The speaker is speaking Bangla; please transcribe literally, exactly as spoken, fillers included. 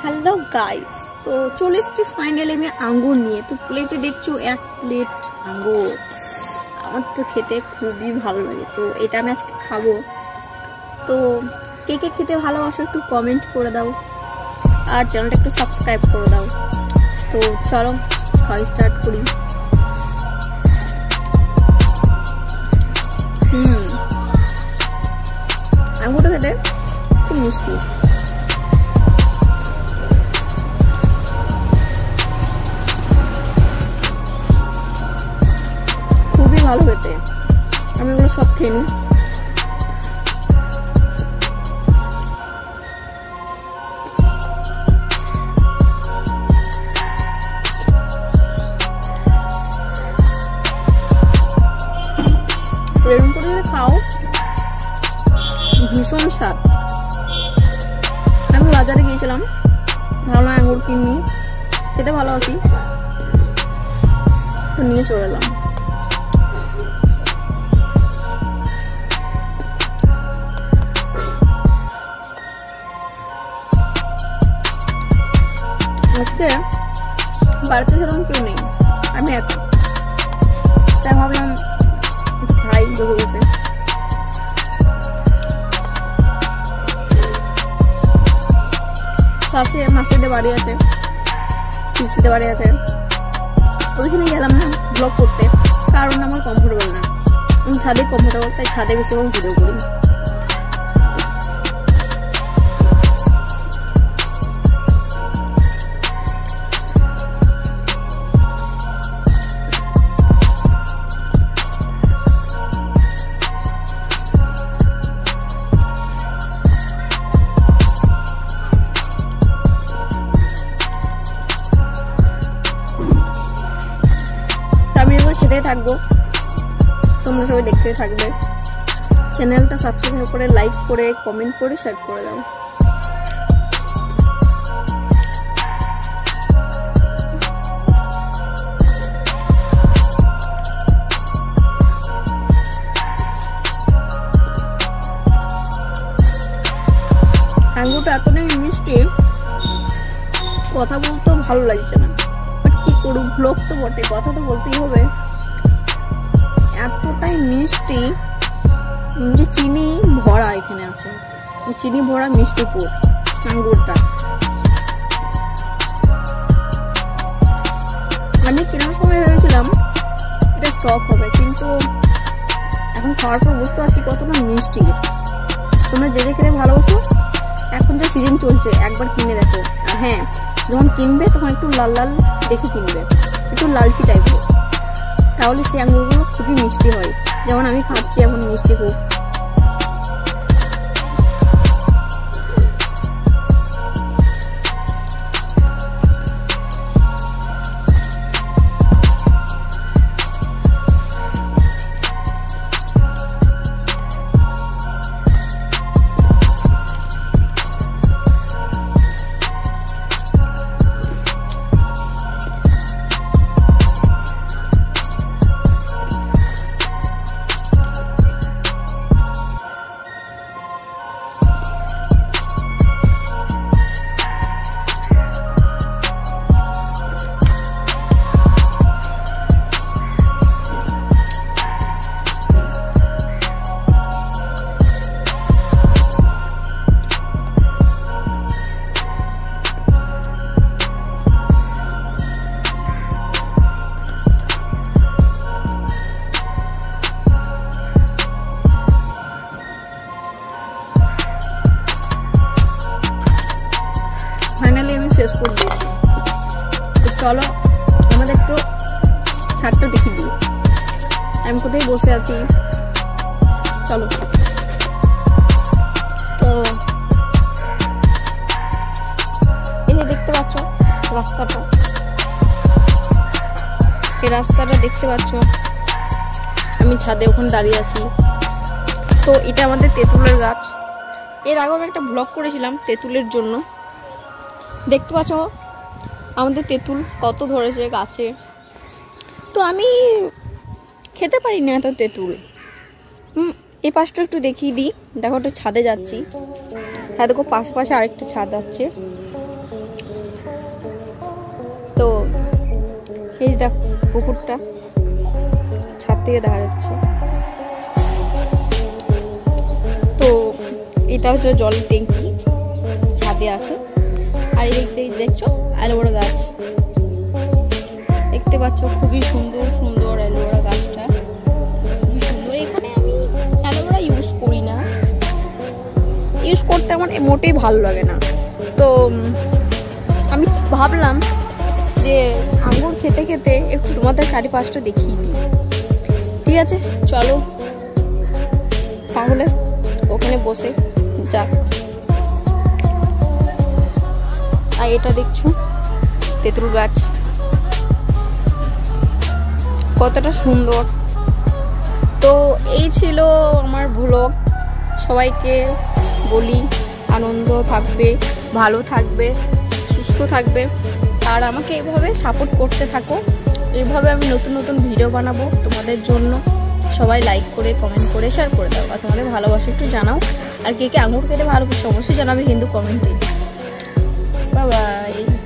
हेलो गाइस, तो चले एসেছি फाइनली मैं आंगुर নিয়ে। तो प्लेटे देखছো एक प्लेट आंगुर। আমার তো খেতে খুবই ভালো লাগে, তো এটা আমি আজকে খাবো। তো কে কে খেতে ভালোবাসো একটু কমেন্ট করে দাও আর চ্যানেলটা একটু সাবস্ক্রাইব করে দাও। তো চলো খাওয়া স্টার্ট করি। হুম আঙ্গুরটা খেতে খুব মিষ্টি। খুবই ভালো খেতে, আমি এগুলো সব খেয়ে নিই। এরকম করে যদি খাও ভীষণ স্বাদ। আমি বাজারে গিয়েছিলাম, ভালো আঙুর কিনি, খেতে ভালোবাসি, তো নিয়ে চলে এলাম। আজকে বাড়িতে সেরকম কেউ নেই, আমি একা, তাই ভাবলাম খাই বসে বসে। পাশে মাসিদের বাড়ি আছে, পিসিদের বাড়ি আছে, ওইখানে গেলাম না ব্লগ করতে, কারণ আমার কমফোর্টেবল না। আমি ছাদে কমফোর্টেবল, তাই ছাদে বেশিরভাগ ভিডিও করি। খেতে থাকবো, তোমরা সবাই দেখতে থাকবে। চ্যানেলটা সাবস্ক্রাইব করে, লাইক করে, কমেন্ট করে, শেয়ার করে দাও। আঙ্গুরটা এতটাই মিষ্টি, কথা বলতেও ভালো লাগছে না, বাট কি করব, ব্লগ তো বটে, কথা তো বলতেই হবে। এতটাই মিষ্টি যে চিনি ভরা এখানে আছে, চিনি ভরা মিষ্টি পুর আঙ্গুরটা। আমি কেনার সময় ভেবেছিলাম এটা টক হবে, কিন্তু এখন খাওয়ার পর বুঝতে পারছি কতটা মিষ্টি। তোমরা যে যে খেতে ভালোবাসো, এখন যে সিজন চলছে একবার কিনে দেখো। আর হ্যাঁ, যখন কিনবে তখন একটু লাল লাল দেখে কিনবে, একটু লালচি টাইপের, তাহলে সেই আঙ্গুরগুলো খুবই মিষ্টি হয়। যেমন আমি খাচ্ছি এখন মিষ্টি খুব। ফাইনালি আমি শেষ করে দিয়েছি। তো চলো আমাদের একটু ছাদটা দেখি দিই, আমি কোথায় বসে আছি। চলো, তো এই যে দেখতে পাচ্ছ রাস্তাটা, এই রাস্তাটা দেখতে পাচ্ছ, আমি ছাদে ওখানে দাঁড়িয়ে আছি। তো এটা আমাদের তেঁতুলের গাছ। এর আগে আমি একটা ব্লগ করেছিলাম তেঁতুলের জন্য, দেখতে পাচ্ছ আমাদের তেঁতুল কত ধরেছে গাছে। তো আমি খেতে পারি না এত তেঁতুল। হুম এই পাশটা একটু দেখিয়ে দিই, দেখো একটু ছাদে যাচ্ছি, ছাদে পাশে পাশে আরেকটা ছাদ আছে, এই দেখ পুকুরটা ছাদ থেকে দেখা যাচ্ছে। তো এটা হচ্ছে জলের ট্যাঙ্কি, ছাদে আছে। আর এই দিক দেখছো অ্যালোভেরা গাছ দেখতে পাচ্ছ, খুবই সুন্দর সুন্দর অ্যালোভেরা গাছটা, খুবই সুন্দর। এখানে আমি অ্যালোভেরা ইউজ করি না, ইউজ করতে আমার মোটেই ভালো লাগে না। তো আমি ভাবলাম যে আঙ্গুর খেতে খেতে একটু তোমাদের চারিপাশটা দেখিয়ে দিই। ঠিক আছে, চলো তাহলে ওখানে বসে যাক। আর এটা দেখছো তেঁতুল গাছ কতটা সুন্দর। তো এই ছিল আমার ভ্লগ। সবাইকে বলি আনন্দ থাকবে, ভালো থাকবে, সুস্থ থাকবে, আর আমাকে এইভাবে সাপোর্ট করতে থাকো। এইভাবে আমি নতুন নতুন ভিডিও বানাবো তোমাদের জন্য। সবাই লাইক করে কমেন্ট করে শেয়ার করে দাও, আর তোমাদের ভালোবাসা একটু জানাও। আর কে কে আঙুর খেতে ভালো অবশ্যই জানাবে কিন্তু কমেন্টে। Bye by.